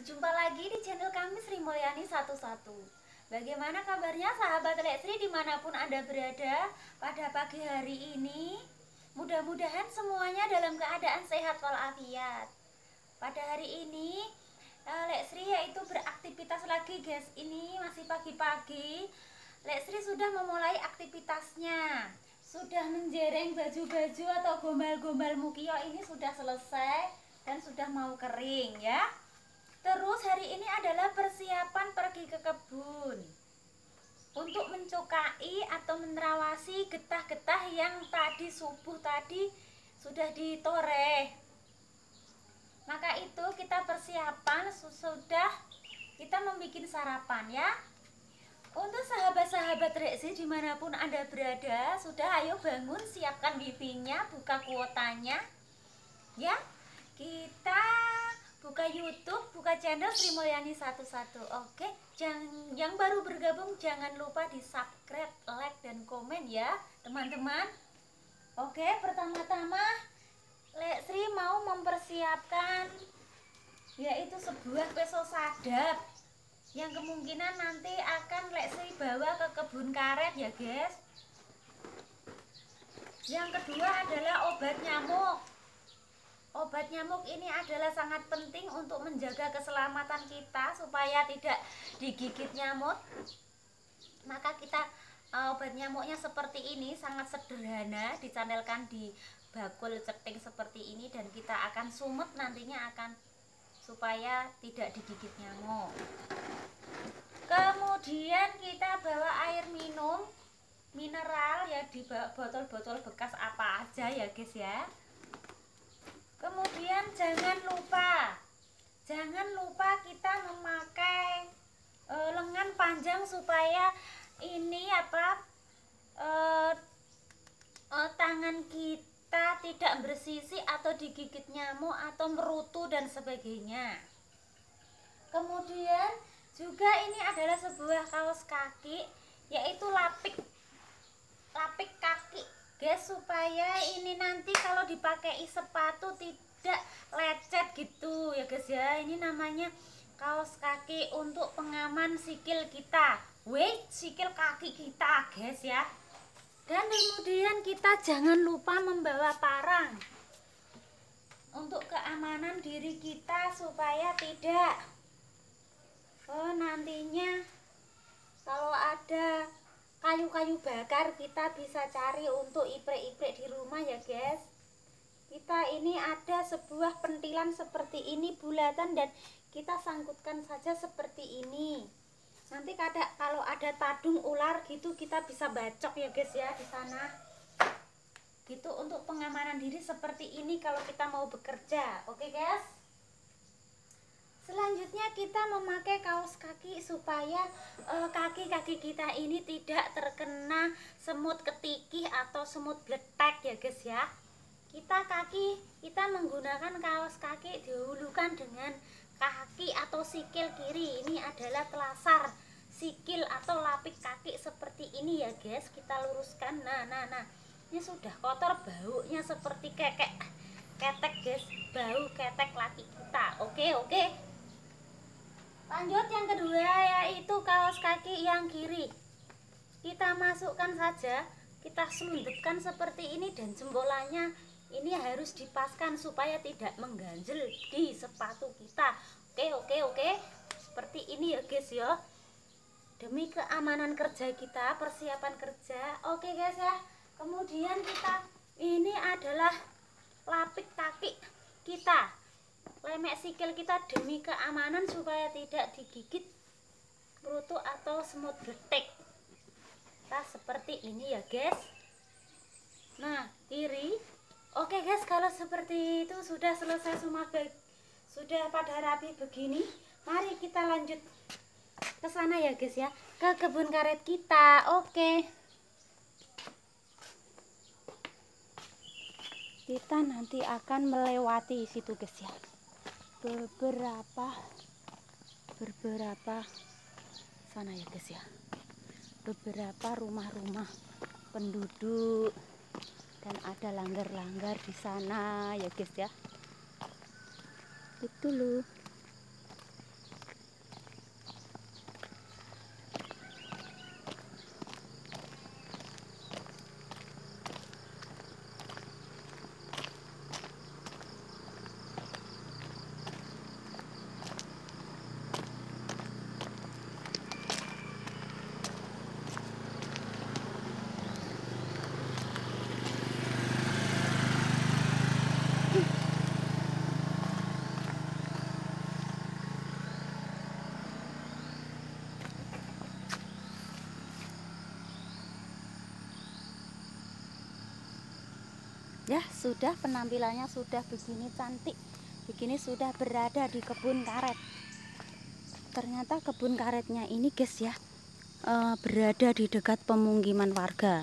Jumpa lagi di channel kami Sri Mulyani 11. Bagaimana kabarnya sahabat Lesri dimanapun Anda berada pada pagi hari ini? Mudah-mudahan semuanya dalam keadaan sehat walafiat. Pada hari ini Lesri yaitu beraktivitas lagi guys. Ini masih pagi-pagi. Lesri sudah memulai aktivitasnya. Sudah menjereng baju-baju atau gombal-gombal mukio ini sudah selesai dan sudah mau kering ya. Terus hari ini adalah persiapan pergi ke kebun untuk mencukai atau menerawasi getah-getah yang tadi subuh tadi sudah ditoreh. Maka itu kita persiapan sudah kita membuat sarapan ya. Untuk sahabat-sahabat Reksi dimanapun Anda berada, sudah ayo bangun, siapkan wifi-nya, buka kuotanya ya. Kita buka YouTube, buka channel Sri Mulyani 11. Oke, yang baru bergabung jangan lupa di subscribe, like, dan komen ya teman-teman. Oke, pertama-tama Sri mau mempersiapkan yaitu sebuah peso sadap yang kemungkinan nanti akan Sri bawa ke kebun karet ya guys. Yang kedua adalah obat nyamuk. Obat nyamuk ini adalah sangat penting untuk menjaga keselamatan kita supaya tidak digigit nyamuk. Maka kita obat nyamuknya seperti ini, sangat sederhana, dicanelkan di bakul ceting seperti ini dan kita akan sumet nantinya akan supaya tidak digigit nyamuk. Kemudian kita bawa air minum mineral ya, di botol-botol bekas apa aja ya guys ya. Kemudian jangan lupa kita memakai lengan panjang supaya ini tangan kita tidak bersisi atau digigit nyamuk atau merutu dan sebagainya. Kemudian juga ini adalah sebuah kaos kaki yaitu lapik kaki guys, supaya ini nanti kalau dipakai sepatu tidak lecet gitu ya guys ya. Ini namanya kaos kaki untuk pengaman sikil kita, sikil kaki kita guys ya. Dan kemudian kita jangan lupa membawa parang untuk keamanan diri kita supaya tidak nantinya kalau ada kayu-kayu bakar kita bisa cari untuk iprek-iprek di rumah ya guys. Kita ini ada sebuah pentilan seperti ini bulatan dan kita sangkutkan saja seperti ini. Nanti kalau ada tadung ular gitu kita bisa bacok ya guys ya di sana. Gitu untuk pengamanan diri seperti ini kalau kita mau bekerja. Oke guys. Selanjutnya kita memakai kaos kaki supaya kaki-kaki kita ini tidak terkena semut ketikih atau semut bletek ya guys ya. Kita menggunakan kaos kaki dihulukan dengan kaki atau sikil kiri. Ini adalah telasar sikil atau lapik kaki seperti ini ya guys. Kita luruskan. Nah. Ini sudah kotor, baunya seperti ketek guys. Bau ketek laki kita. Oke. Lanjut yang kedua yaitu kaos kaki yang kiri. Kita masukkan saja, kita selundupkan seperti ini dan jempolannya ini harus dipaskan supaya tidak mengganjel di sepatu kita. Oke. Seperti ini ya guys ya. Demi keamanan kerja kita, persiapan kerja. Oke guys ya. Kemudian ini adalah lapik kaki kita. Lemek sikil kita demi keamanan supaya tidak digigit merutu atau semut betek. Nah seperti ini ya guys. Nah kiri. Oke guys, kalau seperti itu sudah selesai semua, sudah pada rapi begini, mari kita lanjut ke sana ya guys ya, ke kebun karet kita. Oke, kita nanti akan melewati situ guys ya. beberapa sana ya guys ya, beberapa rumah-rumah penduduk dan ada langgar-langgar di sana ya guys ya. Itu loh. Ya, sudah penampilannya sudah begini cantik. Begini sudah berada di kebun karet. Ternyata kebun karetnya ini guys ya, berada di dekat pemukiman warga.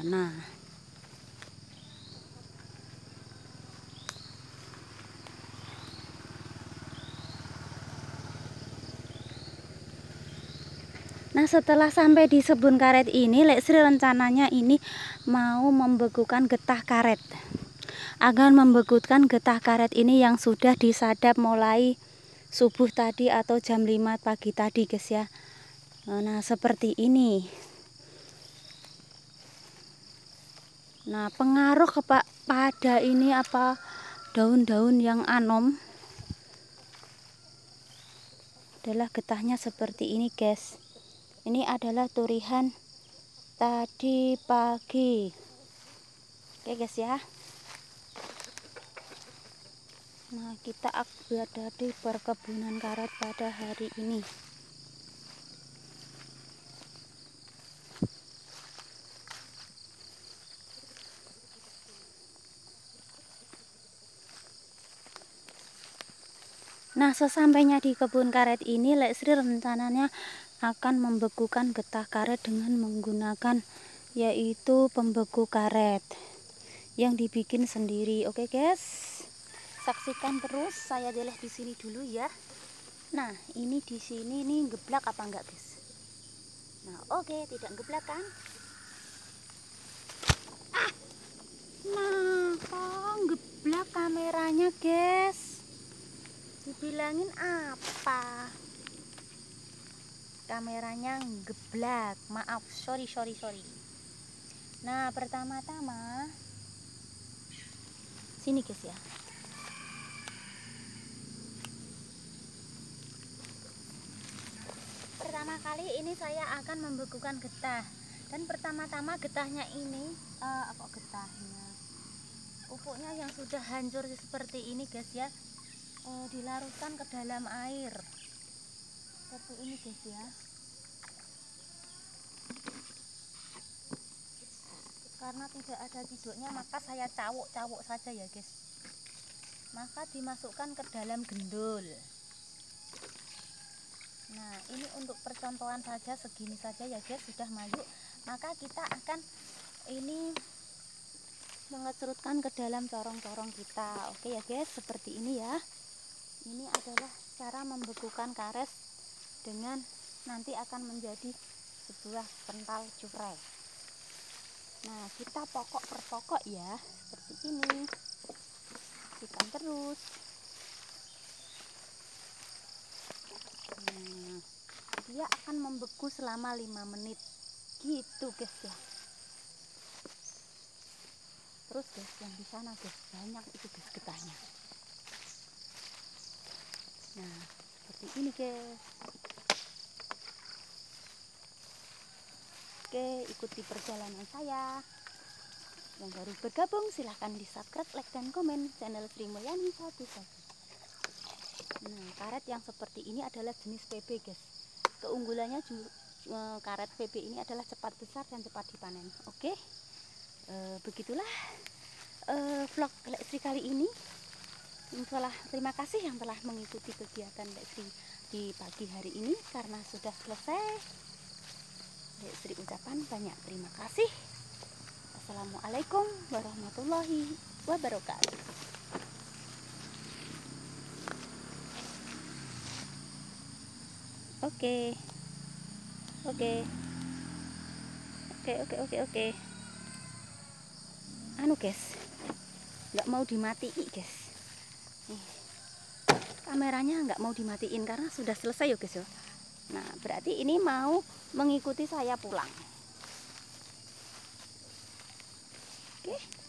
Nah, setelah sampai di kebun karet ini, Lek Sri rencananya ini mau membekukan getah karet. Akan membekukan getah karet ini yang sudah disadap mulai subuh tadi atau jam 5 pagi tadi guys ya. Nah, seperti ini. Nah, pengaruh pada ini apa daun-daun yang anom adalah getahnya seperti ini guys. Ini adalah turihan tadi pagi. Oke guys ya. Nah, kita berada di perkebunan karet pada hari ini. Nah, sesampainya di kebun karet ini, Lek Sri rencananya akan membekukan getah karet dengan menggunakan yaitu pembeku karet yang dibikin sendiri. Oke guys, saksikan terus. Saya deleh di sini dulu ya. Nah, ini di sini nih geblak apa enggak guys? Nah, oke, tidak geblak kan? Nah, kok geblak kameranya guys? Dibilangin apa? Kameranya geblak. Maaf, sorry. Nah, pertama-tama sini guys ya. Pertama kali ini saya akan membekukan getah. Dan pertama-tama getahnya ini pupuknya yang sudah hancur seperti ini guys ya, dilarutkan ke dalam air seperti ini guys ya. Karena tidak ada tidurnya maka saya cawuk saja ya guys. Maka dimasukkan ke dalam gendul. Nah, ini untuk percontohan saja, segini saja ya guys, sudah maju. Maka kita akan ini mengecerutkan ke dalam corong-corong kita. Oke ya guys, seperti ini ya. Ini adalah cara membekukan karet dengan nanti akan menjadi sebuah pental curai. Nah, kita pokok per pokok ya, seperti ini. Sikan terus. Nah, dia akan membeku selama 5 menit gitu guys ya. Terus guys, yang di sana guys, banyak itu guys getahnya. Nah, seperti ini guys. Oke, ikuti perjalanan saya. Yang baru bergabung silahkan di subscribe, like, dan komen channel Sri Mulyani 11. Nah, karet yang seperti ini adalah jenis PB guys. Keunggulannya karet PB ini adalah cepat besar dan cepat dipanen. Oke, begitulah vlog Lek Sri kali ini. Terima kasih yang telah mengikuti kegiatan Lek Sri di pagi hari ini. Karena sudah selesai, Lek Sri ucapan banyak terima kasih. Assalamualaikum warahmatullahi wabarakatuh. Oke. Anu guys, nggak mau dimatiin guys. Nih, kameranya nggak mau dimatiin karena sudah selesai ya guys ya. Nah, berarti ini mau mengikuti saya pulang. Oke.